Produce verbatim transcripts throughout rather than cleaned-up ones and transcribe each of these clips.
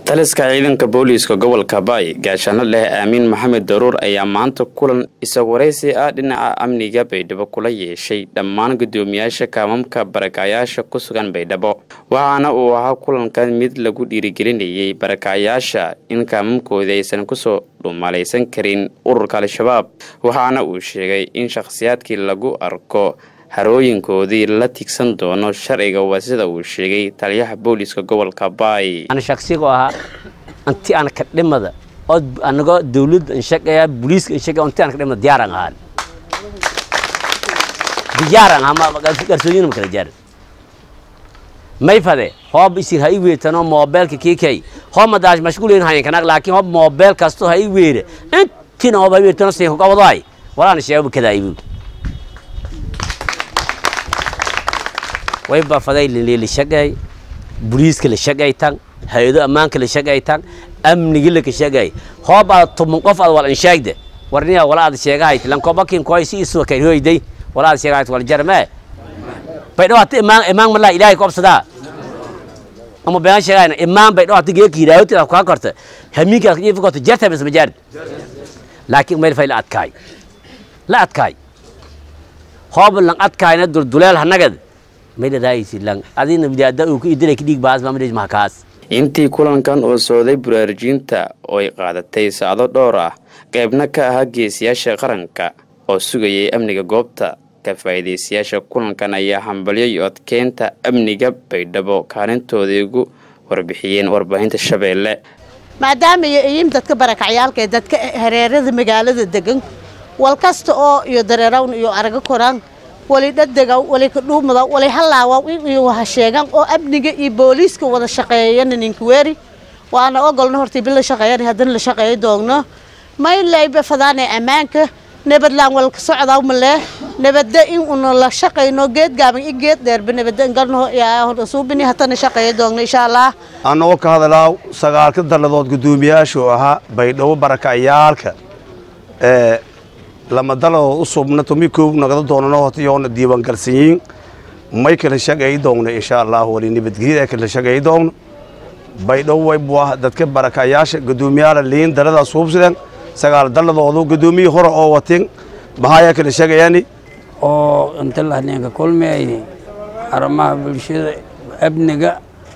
taliska ciidanka booliiska gobolka Bay gaashaano leh Aamin Maxamed Daruur ayaa maanta kulan isagu wareysi ah dhinaca amniga Baydhabo kula yeeshay dhammaan gudoomiyaasha kaamamka barakayaasha ku sugan Baydhabo waxaana uu ahaa kulankan mid lagu dhiirigelinayay barakayaasha in kaamamkooda aysan ku soo dhuumalaysan karin ururka Al-Shabaab waxaana uu sheegay in shakhsiyaadkii lagu arko harooyinkoodii la tigsan doono sharciga wasida uu sheegay taliyaha booliiska gobolka Bay ana shakhsiga ah anti ana ka dhimada oo anaga dawladda in shaqeeya booliiska in shaqeeya anti ana ka dhimada diyaaran ahaan diyaaran ama garsoonina kala jaar may fade hoob isir hay weetano mobilka kikay homa daaj mashquuleen hayn kana laakiin hoob mobil kasto hay weere intina hoob hay weetano si ku qabaday walaana sheego kada ibu way ba faday li shaqay booliiska la shaqay tan hay'ado amaanka la shaqay tan amniga la shaqay hooba tumun qof ad wal in sheegde warniya walaad sheegay lan ko bakin ko si isu kay hoyday walaad sheegay wal jarma bay dhawaat imaan imaan ma la ilaahay ko absada ama baan sheegayna imaan bay dhawaat geek yiraahdo taa ka korta hamiga ka jiifo ko jarta bas majar laakiin meel fayl adkaay la adkaay hoob lan adkaayna dulduleel hanagad meela raayisi lan adina bidaada uu ku idilay kidig baas ma midij mahkaas intii kulankan oo sooday buraarjinta oo ay qaadatay saacado dhowr ah qaybna ka ah geesiyaasha qaranka oo sugayay amniga goobta ka faa'iideysiyaasha kulankan ayaa hambaliyay odkeenta amniga Baydhabo kaalintooda ugu warbixiyeen warbaahinta Shabeelle maadaama ay dadka barakacayaalka dadka hareerada magaalada degan wal kasta oo iyo dareerawn iyo araga koraan wali dadga wali ka dhuumada wali halaawa iyo waxa sheegan oo amniga iyo booliiska wada shaqeeyeen ninka weeri waana ogolna hortii bil shaqeeyeen hadan la shaqeeyo doogno may leeyba fadaane amaanka nabadlaan wal ka socdaa ma leh nabadda in uu la shaqeeyno geed gaaban iyo geed dheer nabadda galno yaa hor suubini hatana shaqeeyo doogno insha Allah anoo ka hadalaa sagaalka daladood gudoomiyaasha ahaa Baydhabo barakacayaalka ee lama dalo usubna tumiko nagada doonano hotiyoona diiwan galsiin may kala shaqeey doona insha Allah wali nabadgelyada kala shaqeey doona Baydhabo way buu dadka barakayaasha gudoomiyaala liin dalada suubsidan sagaal daladoodu gudoomiye hore oo watin bahaya kala shaqeeyani oo inta la hadleenka kulmeey aramaha bulshada abniga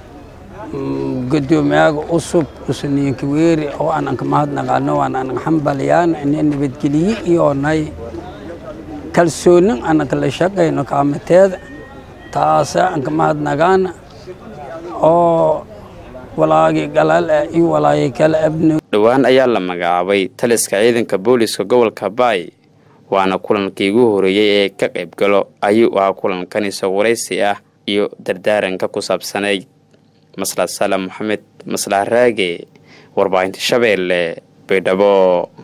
gudoomiyaha usub usniinka weeri oo aan ka mahadnaqano waan aan xambaliyaan in nabadgeliye iyo nay kalsoonin aan kala shaqeyno kaameteed taas aan ka mahadnaqaan oo walaagi galal iyo walaay kala abni dhawaan ayaa la magacaabay taliska ciidanka booliiska gobolka Bay waana kulankii ugu horeeyay ee ka qayb galo ayuu ah kulankan isagu wareysi ah iyo dardaaranka ku saabsanay Masla Salam Mohamed Masla Raage warbaahinta Shabeelle Baydhabo.